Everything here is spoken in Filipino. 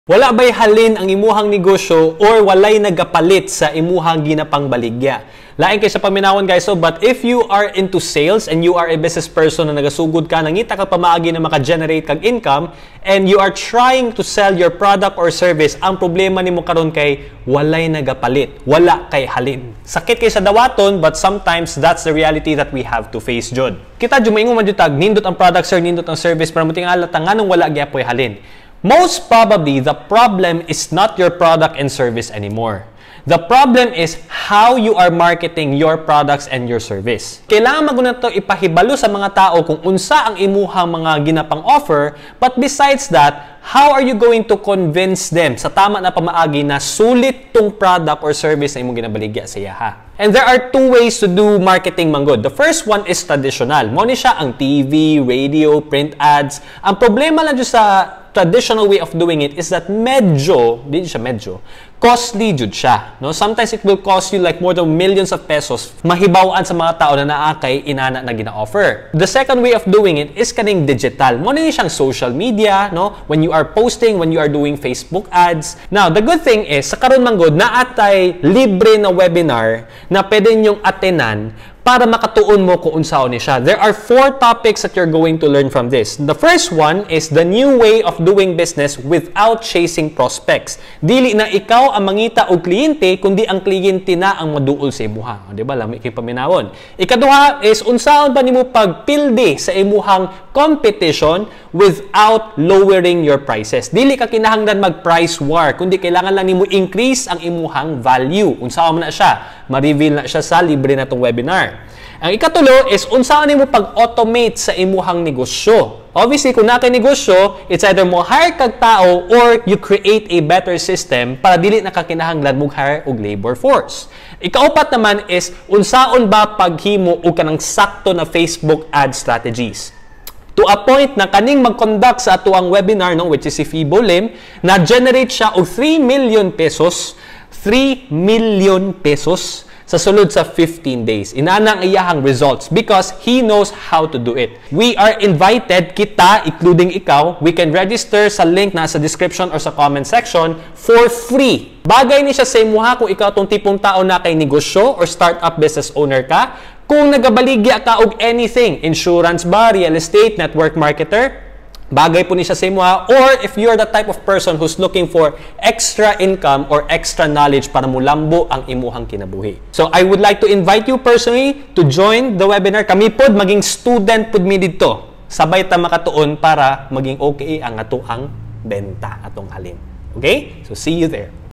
Wala ba'y halin ang imuhang negosyo or walay nagapalit sa imuhang ginapang baligya? Lain kay sa paminawon guys. So, but if you are into sales and you are a business person na nagasugod ka, nangita ka pamaagi na maka-generate kag income and you are trying to sell your product or service, ang problema nimo karon kay walay nagapalit, wala kay halin. Sakit kay sa dawaton, but sometimes that's the reality that we have to face jud. Kita jud maingon man jud tag nindot ang product sir, nindot ang service, para mo tingala tanganong wala gyapon halin. Most probably, the problem is not your product and service anymore. The problem is how you are marketing your products and your service. Kailangan maguna to ipahibalo sa mga tao kung unsa ang imuhang mga ginapang offer, but besides that, how are you going to convince them sa tama na pamaagi na sulit tong product or service na imong ginabaligya sa iya ha? And there are two ways to do marketing manggod. The first one is traditional. Mo ni siya ang TV, radio, print ads. Ang problema lang sa traditional way of doing it is that medyo costly jud siya, no? Sometimes it will cost you like more than millions of pesos mahibawaan sa mga tao na naakay inana na gina-offer. The second way of doing it is kaning digital. Mo ni siyang social media, no? When you are posting, when you are doing Facebook ads. Now, the good thing is sa karon manggod naatay libre na webinar na pwede ninyong attenan para makatuon mo kung unsaon ni siya. There are 4 topics that you're going to learn from this. The first one is the new way of doing business without chasing prospects. Dili na ikaw ang mangita og kliyente, kundi ang kliyente na ang maduol sa imuha. Di ba? Lami kay paminawon. Ikaduha is unsaon ba nimo pagpildi sa imuhang competition without lowering your prices. Dili ka kinahanglan mag-price war, kundi kailangan lang nimo increase ang imuhang value. Unsaon man na siya? Ma-reveal na siya sa libre na tong webinar. Ang ikatulo is unsaon nimo pag-automate sa imuhang negosyo. Obviously, kung nakay negosyo, it's either mo hire kag tao or you create a better system para dili na kakinahanglan mo hire og labor force. Ikaupat naman is unsaon ba paghimo og kanang sakto na Facebook ad strategies. To a point na kaning mag-conduct sa atuang webinar, no, which is si Fibo Lim, na-generate siya og 3 million pesos sa sulod sa 15 days. Inana ang iyahang results because he knows how to do it. We are invited, kita, including ikaw, we can register sa link na sa description or sa comment section for free. Bagay ni siya sa imuha kung ikaw tong tipong tao na kay negosyo or startup business owner ka, kung nagabaligya ka og anything, insurance ba, real estate, network marketer, bagay po ni siya sa imuha, or if you're the type of person who's looking for extra income or extra knowledge para mulambo ang imuhang kinabuhi. So, I would like to invite you personally to join the webinar. Kami pod, maging student pod mi dito. Sabay ta makatuon para maging okay ang atuang benta, atong halin. Okay? So, see you there.